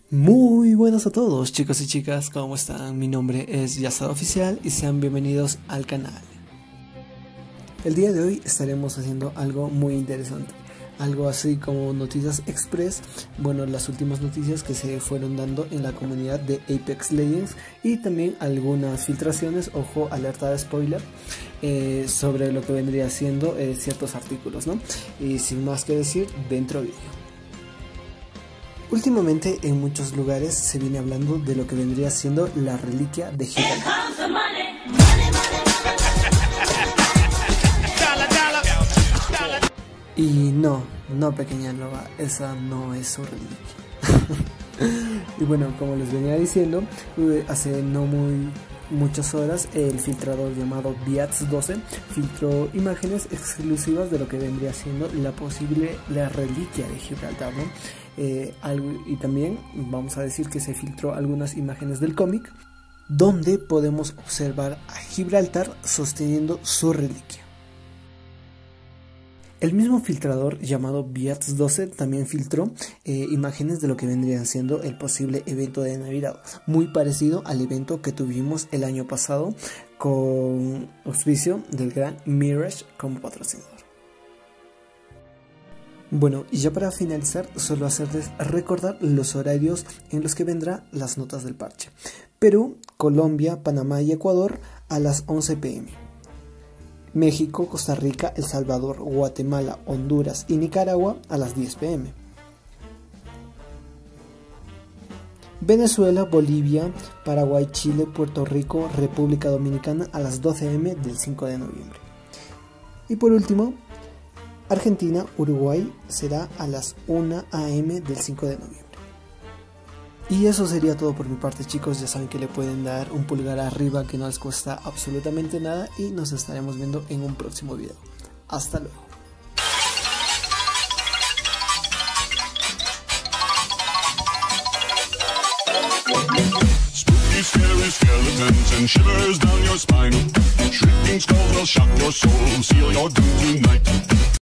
Muy buenas a todos, chicos y chicas, ¿cómo están? Mi nombre es Yasad Oficial y sean bienvenidos al canal. El día de hoy estaremos haciendo algo muy interesante, algo así como noticias express, bueno, las últimas noticias que se fueron dando en la comunidad de Apex Legends y también algunas filtraciones, ojo, alerta de spoiler, sobre lo que vendría siendo ciertos artículos, ¿no? Y sin más que decir, dentro vídeo. Últimamente en muchos lugares se viene hablando de lo que vendría siendo la reliquia de Gibraltar. Y no pequeña loba, esa no es su reliquia. Y bueno, como les venía diciendo, hace muchas horas el filtrador llamado Biats12 filtró imágenes exclusivas de lo que vendría siendo la reliquia de Gibraltar, ¿no? Y también vamos a decir que se filtró algunas imágenes del cómic donde podemos observar a Gibraltar sosteniendo su reliquia. El mismo filtrador llamado Biats12 también filtró imágenes de lo que vendría siendo el posible evento de Navidad, muy parecido al evento que tuvimos el año pasado con auspicio del gran Mirage como patrocinador. Bueno, y ya para finalizar, solo hacerles recordar los horarios en los que vendrán las notas del parche. Perú, Colombia, Panamá y Ecuador a las 11 p.m. México, Costa Rica, El Salvador, Guatemala, Honduras y Nicaragua a las 10 p.m. Venezuela, Bolivia, Paraguay, Chile, Puerto Rico, República Dominicana a las 12 am del 5 de noviembre. Y por último, Argentina, Uruguay será a las 1 am del 5 de noviembre. Y eso sería todo por mi parte, chicos. Ya saben que le pueden dar un pulgar arriba, que no les cuesta absolutamente nada, y nos estaremos viendo en un próximo video. Hasta luego. Spooky, scary skeletons and shivers down your spine. Shrieking skulls will shock your soul, seal your doom tonight.